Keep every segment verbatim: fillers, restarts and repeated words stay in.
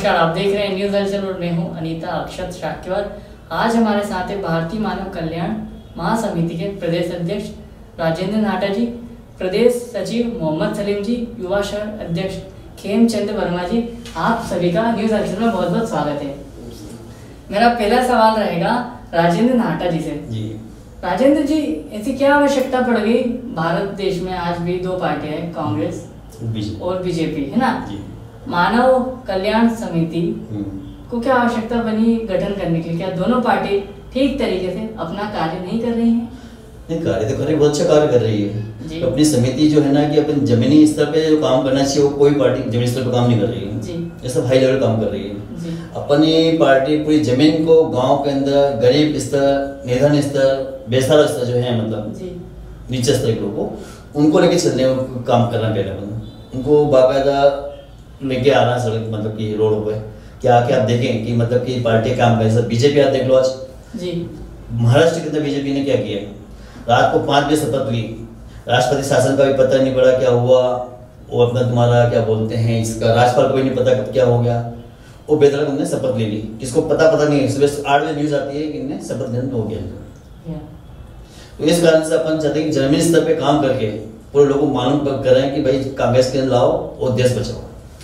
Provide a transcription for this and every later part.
नमस्कार, आप देख रहे हैं न्यूज़ हलचल और मैं हूं अनीता अक्षत शाक्यवर। आज हमारे साथ है भारतीय मानव कल्याण महासमिति के प्रदेश अध्यक्ष राजेंद्र नाटा जी, प्रदेश सचिव मोहम्मद सलीम जी, युवा शहर अध्यक्ष खेमचंद वर्मा जी। आप सभी का न्यूज़ हलचल में बहुत बहुत स्वागत है। मेरा पहला सवाल रहेगा राजेंद्र नाटा जी से। जी राजेंद्र जी, ऐसी क्या आवश्यकता पड़ गई? भारत देश में आज भी दो पार्टियां हैं, कांग्रेस और बीजेपी, है ना? मानव कल्याण समिति को क्या आवश्यकता बनी गठन करने के लिए? क्या दोनों पार्टी ठीक तरीके से अपना कार्य नहीं कर रही हैं? नहीं, कार्य तो कर रही, बहुत अच्छा कार्य कर रही है। तो अपनी समिति जो है ना कि अपन जमीनी स्तर पे जो काम करना चाहिए वो कोई पार्टी जमीनी स्तर पे काम नहीं कर रही है, ये सब हाई लेवल काम कर रही है। अपनी पार्टी पूरी जमीन को गांव के अंदर गरीब स्तर, निधन स्तर, बेसहारा स्तर जो है, मतलब नीचे स्तर के लोगों को उनको लेके चलने का काम करना पहले अपन उनको बाकायदा लेके आना सड़क, मतलब कि रोड पे क्या क्या आप देखें कि मतलब कि पार्टी काम करे। सब बीजेपी आप देख लो आज जी, महाराष्ट्र के अंदर बीजेपी ने क्या किया, रात को पाँच बजे शपथ ली, राष्ट्रपति शासन का भी पता नहीं पड़ा क्या हुआ, वो अपना तुम्हारा क्या बोलते हैं इसका राजपाल को भी नहीं पता कब क्या हो गया, वो बेदरक उन्होंने शपथ ले ली, किसको पता पता नहीं है। सुबह आठ बजे न्यूज आती है कि इन्हें शपथ ग्रहण हो गया। तो इस कारण से अपन चाहते हैं कि जमीनी स्तर पे काम करके पूरे लोगों को मालूम करें कि भाई कांग्रेस के लाओ और देश बचाओ।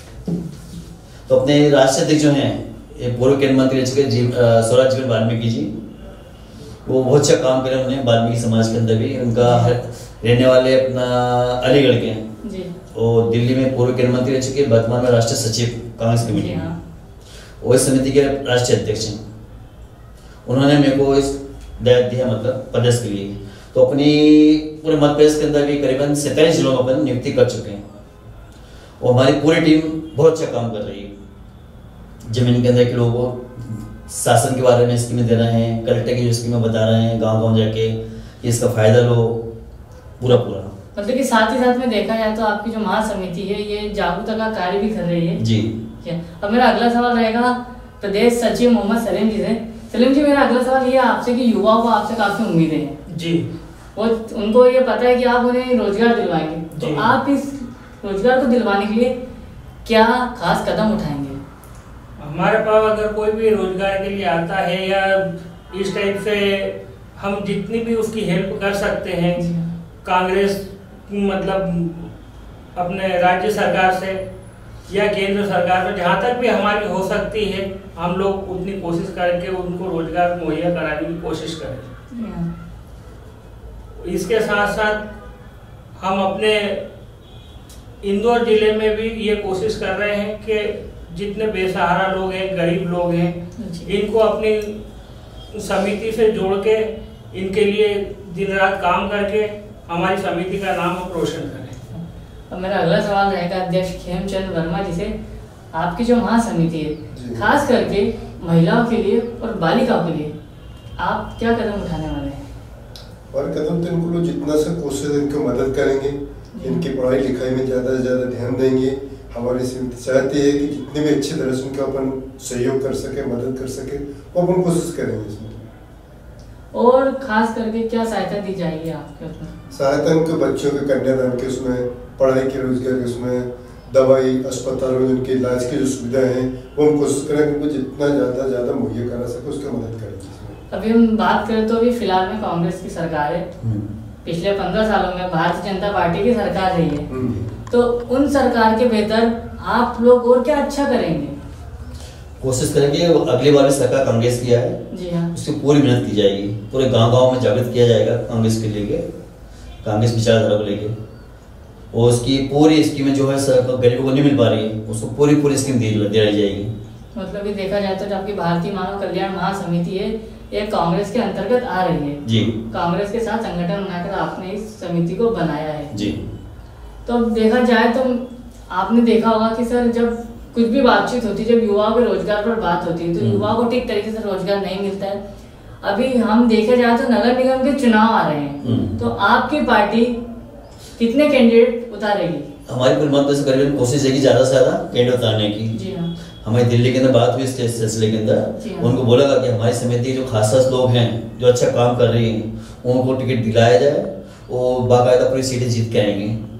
तो अपने राष्ट्रीय अध्यक्ष जो हैं पूर्व केंद्रीय मंत्री रह चुके स्वराज जीवन वाल्मीकि जी, वो बहुत अच्छा काम करे उन्होंने वाल्मीकि समाज के अंदर भी। उनका रहने वाले अपना अलीगढ़ के हैं और दिल्ली में पूर्व केंद्रीय मंत्री रह चुके, वर्तमान में राष्ट्रीय सचिव कांग्रेस कमेटी में, वो इस समिति के राष्ट्रीय अध्यक्ष हैं। उन्होंने मेरे को इस दायित्व दिया, मतलब प्रदेश के लिए। तो अपनी पूरे मध्य प्रदेश के अंदर भी करीबन सैंतालीस जिलों में अपन नियुक्ति कर चुके हैं और हमारी पूरी टीम बहुत अच्छा काम कर रही है। जमीन के अंदर के लोगों को शासन के बारे में स्कीमें दे रहे हैं, कलेक्टर की जो स्कीमें बता रहे हैं, गांव गांव जाके इसका फायदा लो पूरा पूरा। मतलब कि साथ ही साथ में देखा जाए तो आपकी जो महासमिति है ये जागरूकता का कार्य भी कर रही है जी। अब मेरा अगला सवाल रहेगा प्रदेश सचिव मोहम्मद सलीम जी से। सलीम जी, मेरा अगला सवाल ये आपसे कि युवाओं को आपसे काफी उम्मीदें हैं जी, वो उनको ये पता है कि आप उन्हें रोजगार दिलवाएंगे, तो आप इस रोजगार को दिलवाने के लिए क्या खास कदम उठाएंगे? हमारे पास अगर कोई भी रोजगार के लिए आता है या इस टाइप से हम जितनी भी उसकी हेल्प कर सकते हैं, कांग्रेस मतलब अपने राज्य सरकार से या केंद्र सरकार में जहाँ तक भी हमारी हो सकती है, हम लोग उतनी कोशिश करके उनको रोजगार मुहैया कराने की कोशिश करें। इसके साथ साथ हम अपने इंदौर जिले में भी ये कोशिश कर रहे हैं कि जितने बेसहारा लोग हैं, गरीब लोग हैं, इनको अपनी समिति से जोड़ के इनके लिए दिन रात काम करके हमारी समिति का नाम हम रोशन करें। अब मेरा अगला सवाल रहेगा अध्यक्ष खेमचंद वर्मा जी से। आपकी जो महासमिति है खास करके महिलाओं के लिए और बालिकाओं के लिए आप क्या कदम उठाने वाले हैं? और कदम तो इनको लोग जितना से कोशिश इनको मदद करेंगे, इनकी पढ़ाई लिखाई में ज़्यादा से ज़्यादा ध्यान देंगे। हमारी समिति चाहती है कि जितने भी अच्छे तरह से उनका अपन सहयोग कर सके, मदद कर सके, वो अपन कोशिश करेंगे इसमें। और खास करके क्या सहायता दी जाएगी आपके उसमें? सहायता उनके बच्चों के कन्यादान के उसमें, पढ़ाई के रोजगार के उसमें, दवाई अस्पताल में उनके इलाज की जो सुविधा है वो हम कोशिश करेंगे उनको जितना ज़्यादा ज़्यादा मुहैया करा सके उसका मदद करेंगे। अभी हम बात करें तो अभी फिलहाल में कांग्रेस की सरकार है, पिछले पंद्रह सालों में भारतीय जनता पार्टी की सरकार रही है, तो उन सरकार के बेहतर आप लोग और क्या अच्छा करेंगे? कोशिश करेंगे अगली बार भी सरकार कांग्रेस की है जी हाँ, उसकी पूरी मेहनत की जाएगी, पूरे गांव गांव में जागृत किया जाएगा कांग्रेस के लेके, कांग्रेस विचारधारा को लेके, और उसकी पूरी स्कीमें जो है गरीबों को नहीं मिल पा रही है उसको पूरी पूरी स्कीम दी जाएगी। मतलब ये देखा जाए तो आपकी भारतीय मानव कल्याण महासमिति है, ये कांग्रेस के अंतर्गत आ रही है जी, कांग्रेस के साथ संगठन बनाकर आपने इस समिति को बनाया है जी। तो देखा जाए तो आपने देखा होगा कि सर जब कुछ भी बातचीत होती है, जब युवाओं के रोजगार पर बात होती है तो युवाओं को ठीक तरीके से रोजगार नहीं मिलता है। अभी हम देखा जाए तो नगर निगम के चुनाव आ रहे हैं, तो आपकी पार्टी कितने कैंडिडेट उतारेगी? हमारी कुल मत से करीबन कोशिश है कि ज्यादा से ज्यादा कैंडिडेट उतारने की जी हाँ। हमारी दिल्ली के अंदर बात हुई इस सिलसिले के अंदर, उनको बोला कि हमारी समिति जो खास खास लोग हैं जो अच्छा काम कर रही हैं उनको टिकट दिलाया जाए और बाकायदा पूरी सीटें जीत के आएंगे।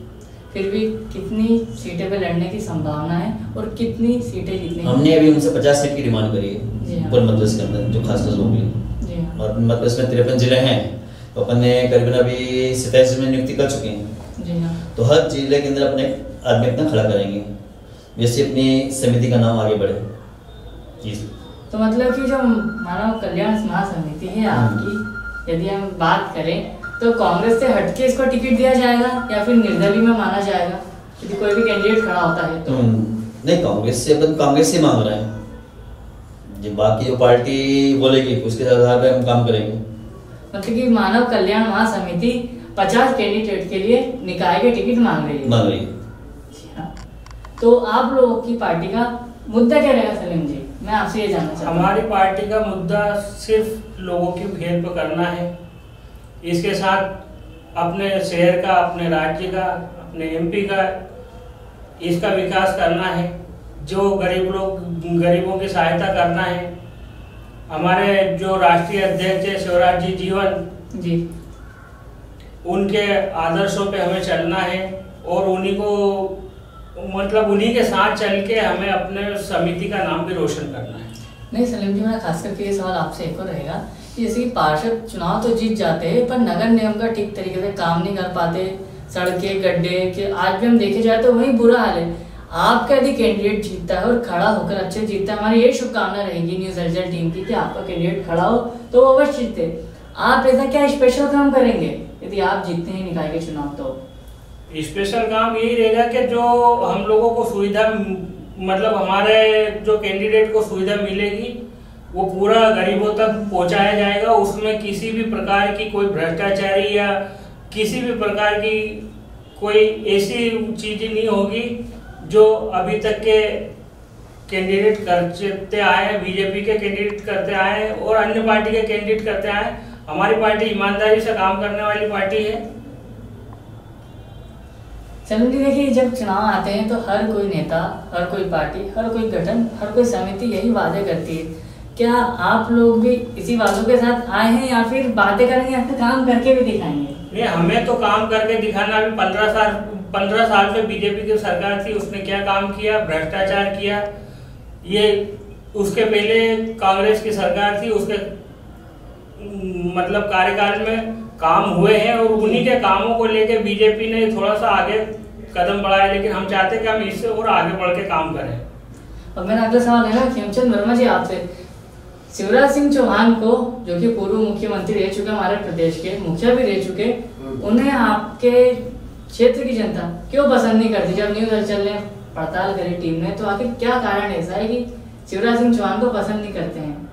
फिर भी कितनी सीटें पे लड़ने की संभावना है और कितनी सीटें जीतने? हमने अभी उनसे पचास सीट की डिमांड करी है ऊपर मध्य प्रदेश के अंदर, जो खासकर लोग हैं। और मध्य प्रदेश में तिरपन जिले हैं, तो अपन ने करीबन अभी सत्ताईस में नियुक्ति कर चुके हैं जी हाँ। तो हर जिले के अंदर अपने आदमी अपना खड़ा करेंगे, जैसे अपनी समिति का नाम आगे बढ़े जी। तो मतलब कि जो मानव कल्याण महासमिति है आपकी, यदि हम बात करें तो कांग्रेस से हटके इसको टिकट दिया जाएगा या फिर निर्दलीय में माना जाएगा यदि कोई भी कैंडिडेट खड़ा होता है तो? नहीं, कांग्रेस से अपन कांग्रेस से मांग रहे हैं, जो बाकी जो पार्टी बोलेगी उसके आधार पर हम काम करेंगे। मतलब कि मानव कल्याण महासमिति पचास कैंडिडेट के लिए निकाय के टिकट मांग रही है मांग रही है तो आप लोगों की पार्टी का मुद्दा क्या रहेगा सलीम जी? मैं आपसे ये जानना चाहता हूं। हमारी पार्टी का मुद्दा सिर्फ लोगों की भेद पर करना है, इसके साथ अपने शहर का, अपने राज्य का, अपने एमपी का इसका विकास करना है, जो गरीब लोग गरीबों की सहायता करना है। हमारे जो राष्ट्रीय अध्यक्ष है शिवराज जी जीवन जी, उनके आदर्शों पे हमें चलना है और उन्हीं को मतलब उन्हीं के साथ चल के हमें अपने समिति का नाम भी रोशन करना है। नहीं सलीम जी, मेरा खास करके ये सवाल आपसे एक और रहेगा कि जैसे कि पार्षद चुनाव तो जीत जाते हैं पर नगर निगम का ठीक तरीके से काम नहीं कर पाते, सड़कें गड्ढे के आज भी हम देखे जाए तो वही बुरा हाल है। आपका यदि कैंडिडेट जीतता है और खड़ा होकर अच्छे जीतता है, हमारी ये शुभकामना रहेगी न्यूज अर्जल टीम की कि आपका कैंडिडेट खड़ा हो तो वो अवश्य जीते। आप ऐसा क्या स्पेशल काम करेंगे यदि आप जीतते हैं निकाय के चुनाव? तो स्पेशल काम यही रहेगा कि जो हम लोगों को सुविधा मतलब हमारे जो कैंडिडेट को सुविधा मिलेगी वो पूरा गरीबों तक पहुंचाया जाएगा। उसमें किसी भी प्रकार की कोई भ्रष्टाचारी या किसी भी प्रकार की कोई ऐसी चीज़ नहीं होगी जो अभी तक के कैंडिडेट करते आए, बीजेपी के कैंडिडेट करते आए और अन्य पार्टी के कैंडिडेट करते आए। हमारी पार्टी ईमानदारी से काम करने वाली पार्टी है। चलो देखिए, जब चुनाव आते हैं तो हर कोई नेता, हर कोई पार्टी, हर कोई गठन, हर कोई समिति यही वादे करती है। क्या आप लोग भी इसी वादों के साथ आए हैं या फिर बातें करेंगे या फिर काम करके भी दिखाएंगे? नहीं, हमें तो काम करके दिखाना। अभी पंद्रह साल पंद्रह साल से बीजेपी की सरकार थी, उसने क्या काम किया? भ्रष्टाचार किया। ये उसके पहले कांग्रेस की सरकार थी, उसके मतलब कार्यकाल में काम हुए हैं और उन्हीं के कामों को लेके बीजेपी ने थोड़ा सा आगे कदम बढ़ाया, लेकिन हम चाहते हैं कि हम इससे और आगे बढ़ के काम करें। और मेरा अगला सवाल है ना खेमचंद वर्मा जी आपसे, शिवराज सिंह चौहान को जो कि पूर्व मुख्यमंत्री रह चुके, हमारे प्रदेश के मुखिया भी रह चुके, उन्हें आपके क्षेत्र की जनता क्यों पसंद नहीं करती? जब न्यूज अर्चल ने पड़ताल करी टीम ने, तो आखिर क्या कारण ऐसा है कि शिवराज सिंह चौहान को पसंद नहीं करते हैं?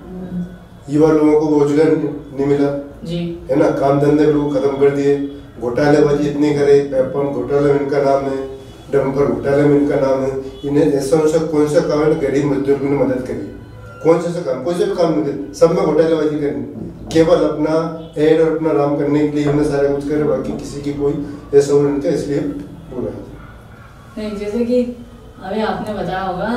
युवा लोगों को रोजगार नहीं मिला जी, है ना, काम धंधे लोग खत्म कर दिए, घोटालेबाजी इतनी करे, पेपर घोटाले में इनका नाम है, डंपर घोटाले में इनका नाम है। इन्हें ऐसा वैसा कौन सा काम है गरीब मजदूर ने मदद करी? कौन सा काम, कोई सा भी काम मिले, सब में घोटालेबाजी करनी, केवल अपना एड और अपना नाम करने के लिए हमने सारा कुछ करे, बाकी किसी की कोई ऐसा नहीं था, इसलिए बोला नहीं। जैसे कि अभी आपने बताया होगा,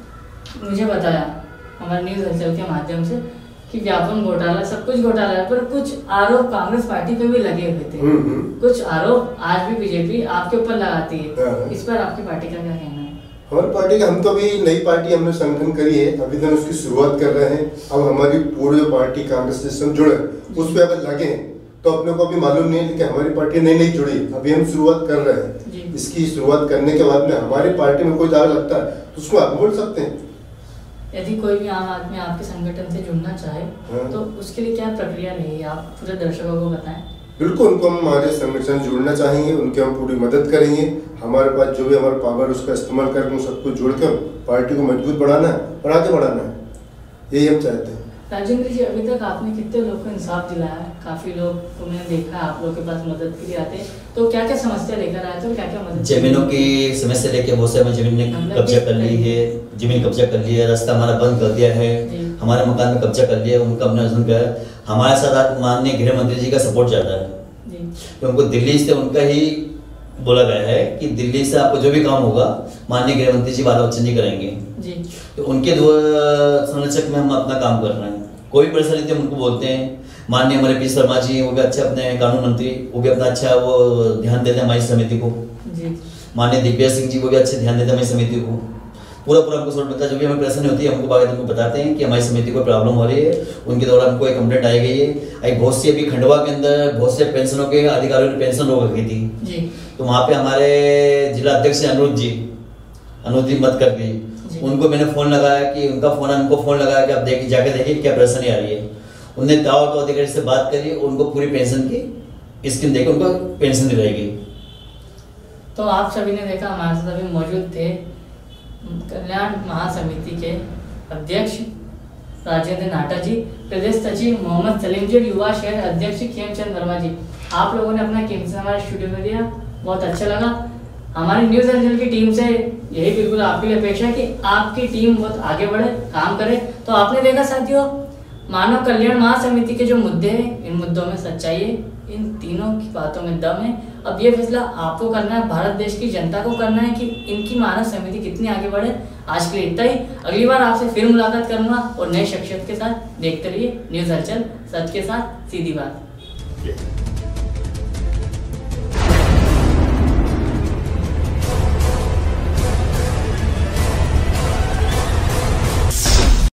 मुझे बताया हमारे न्यूज हलचल के माध्यम से कि व्यापम घोटाला, सब कुछ घोटाला है, पर कुछ आरोप कांग्रेस पार्टी पे भी लगे हुए थे। कुछ आरोप आज भी बीजेपी आपके ऊपर लगाती है, इस पर आपकी पार्टी का क्या कहना है? हमारी पार्टी का, हम तो अभी नई पार्टी हमने संगठन करी है, अभी तक उसकी शुरुआत कर रहे हैं। अब हमारी पूरी पार्टी कांग्रेस से जुड़े, उस पर अगर लगे तो अपने को अभी मालूम नहीं है कि हमारी पार्टी नई नई जुड़ी, अभी हम शुरुआत कर रहे हैं। इसकी शुरुआत करने के बाद में हमारी पार्टी में कोई दाग लगता है तो उसको आप बोल सकते हैं। यदि कोई भी आम आदमी आपके संगठन से जुड़ना चाहे हाँ। तो उसके लिए क्या प्रक्रिया रहेगी, आप पूरे दर्शकों को बताएं। बिल्कुल, उनको हम हमारे संगठन से जुड़ना चाहेंगे, उनकी हम पूरी मदद करेंगे। हमारे पास जो भी हमारा पावर उसका इस्तेमाल करके सबको जोड़कर पार्टी को मजबूत बढ़ाना है और आगे बढ़ाना है, यही हम चाहते हैं। राजेंद्र जी, अभी तक आपने कितने लोग को इंसाफ दिलाया है? काफी लोग को मैंने देखा है आप लोग के पास मदद के लिए आते हैं, तो क्या क्या समस्या लेकर आए थे और क्या क्या मदद? जमीनों की समस्या लेके बहुत से जमीन ने कब्जा कर ली है, जमीन कब्जा कर लिया है, रास्ता हमारा बंद कर दिया है, हमारे मकान में कब्जा कर लिया, उनका हमने अर्जुन किया। हमारे साथ माननीय गृह मंत्री जी का सपोर्ट ज्यादा है, तो उनको दिल्ली से उनका ही बोला गया है कि दिल्ली से आपको जो भी काम होगा माननीय गृह मंत्री जी बाला बच्चन जी करेंगे जी। तो उनके दो संरक्षक में हम अपना काम कर रहे हैं। कोई परेशानी थी उनको बोलते हैं, माननीय हमारे पी शर्मा जी वो भी अच्छे अपने कानून मंत्री, वो भी अपना अच्छा वो ध्यान देते हैं हमारी समिति को जी। माननीय दिव्या सिंह जी वो भी अच्छे ध्यान देते हैं हमारी समिति को, पूरा पूरा हमको सॉल्व करता, जो भी हमें परेशानी होती है हमको बाकायदा हमको बताते हैं कि हमारी समिति को प्रॉब्लम हो रही है। उनके द्वारा हमको एक कंप्लेंट आई गई है। एक बहुत सी अभी खंडवा के अंदर बहुत से पेंशनों के अधिकारियों ने पेंशन रोक रखी थी जी। तो वहाँ पे हमारे जिला अध्यक्ष अनुज जी अनुज जी मत कर गई, उनको मैंने फोन लगाया कि उनका फोन उनको फोन लगाया कि आप देखिए जाके देखिए क्या परेशानी आ रही है। उनने ताव तो अधिकारी से बात करी, उनको पूरी पेंशन की स्कीम देकर उनको पेंशन दिलाएगी। तो आप सभी ने देखा, हमारे साथ अभी मौजूद थे कल्याण महासमिति के अध्यक्ष राजेंद्र नाटा जी, प्रदेश सचिव मोहम्मद सलीम जी, युवा शहर अध्यक्ष खेमचंद वर्मा जी। आप लोगों ने अपना कीमती समय हमारे स्टूडियो में दिया, बहुत अच्छा लगा। हमारी न्यूज़ एंजल की टीम से यही बिल्कुल आपके लिए अपेक्षा है कि आपकी टीम बहुत आगे बढ़े, काम करे। तो आपने देखा साथियों, मानव कल्याण महासमिति के जो मुद्दे हैं, इन मुद्दों में सच्चाई है, इन तीनों की बातों में दम है। अब ये फैसला आपको करना है, भारत देश की जनता को करना है कि इनकी मानव समिति कितनी आगे बढ़े। आज के लिए इतना ही, अगली बार आपसे फिर मुलाकात करूंगा और नए शख्सियत के साथ। देखते रहिए न्यूज़ हलचल, सच के साथ सीधी बात।